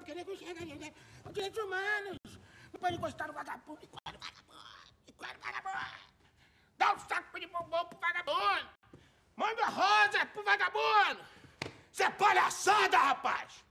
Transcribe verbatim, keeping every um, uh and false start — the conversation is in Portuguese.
porque nego chega ali, né? Os direitos humanos. Não pode encostar no vagabundo. Enquadra o vagabundo. Enquadra o vagabundo. Dá um saco de bombom pro vagabundo. Manda rosa pro vagabundo. Isso é palhaçada, rapaz.